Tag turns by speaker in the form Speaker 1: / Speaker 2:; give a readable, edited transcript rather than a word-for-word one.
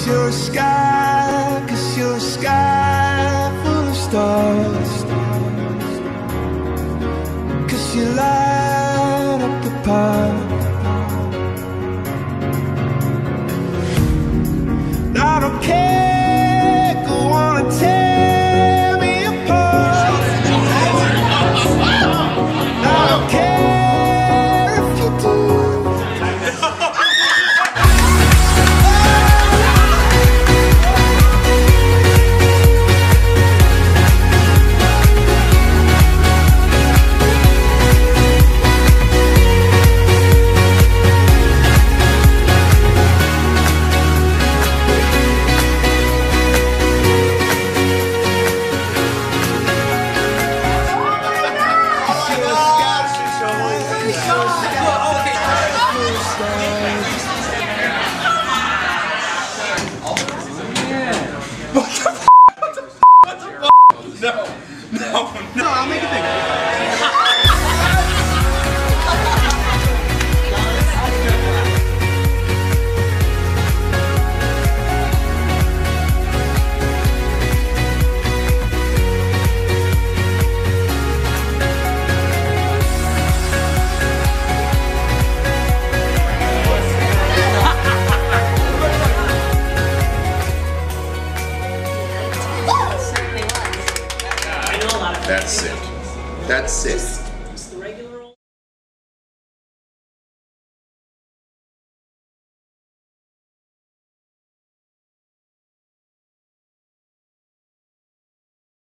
Speaker 1: you're a sky, 'cause you're a sky full of stars, 'cause you light up the path. I don't care, go on and tear me apart. I don't care if you do.
Speaker 2: No, I'll make it bigger.
Speaker 3: That's sick. That's sick.